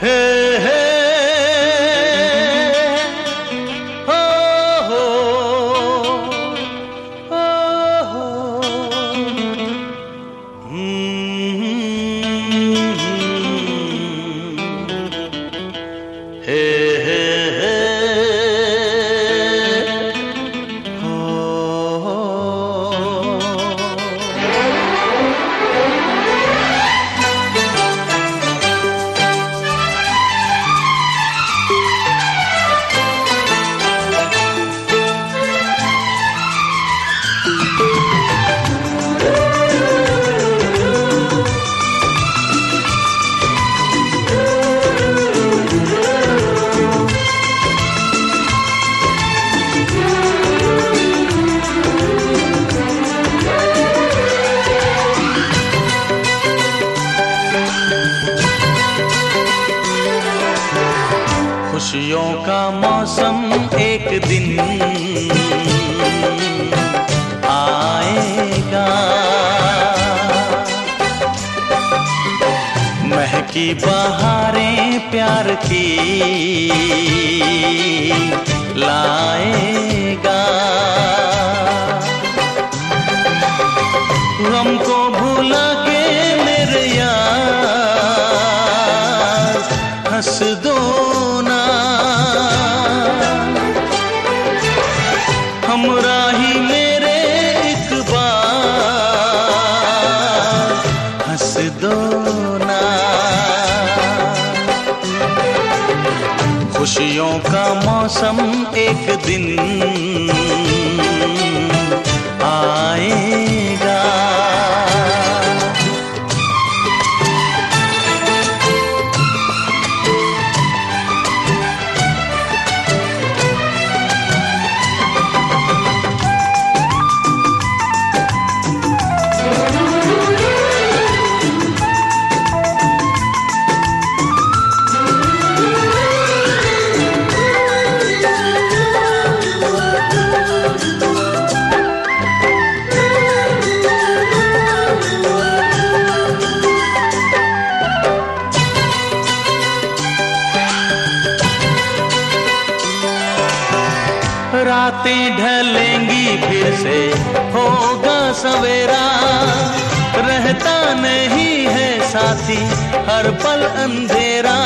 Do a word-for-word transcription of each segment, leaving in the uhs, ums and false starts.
हे हे हो हो हो हो हे हे खुशियों का मौसम एक दिन आएगा, महकी बहारें प्यार की लाएगा, गम को भुला के मेरे यार हंस दो ना, हमराही मेरे एक बार हंस दो ना। खुशियों का मौसम एक दिन आएगा। रातें ढलेंगी फिर से होगा सवेरा, रहता नहीं है साथी हर पल अंधेरा।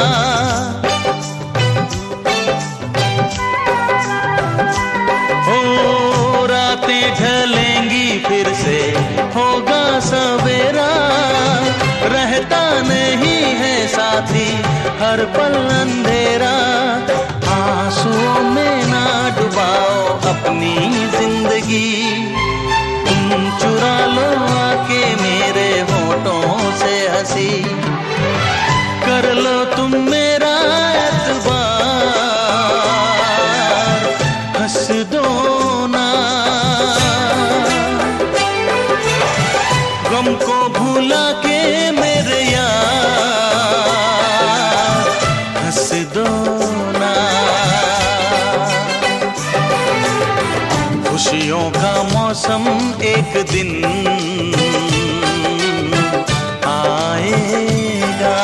ओ रातें ढलेंगी फिर से होगा सवेरा, रहता नहीं है साथी हर पल अंधेरा। आंसुओं में ना डुबाओ अपनी जिंदगी, तुम चुरा लो आके मेरे होठों से हंसी, कर लो तुम मेरा एतबार हंस दो ना, गम को भुला के मेरे यार हंस दो ना। खुशियों का मौसम एक दिन आएगा।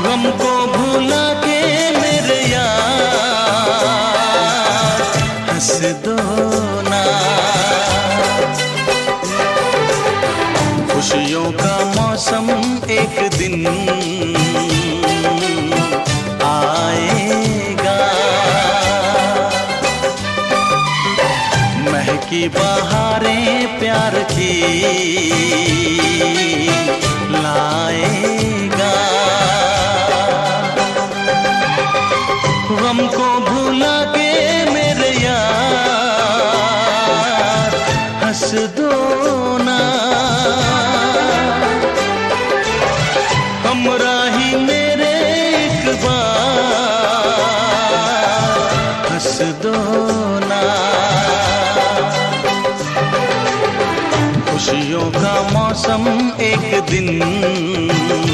गम को भुला के मेरे यार हंस दो ना। खुशियों का मौसम एक दिन आएगा, महकी बहारें प्यार की लाएगा। गम को भुला के मेरे यार हंस दो ना। हमराही मेरे एक बार हंस दो ना। खुशियों का मौसम एक दिन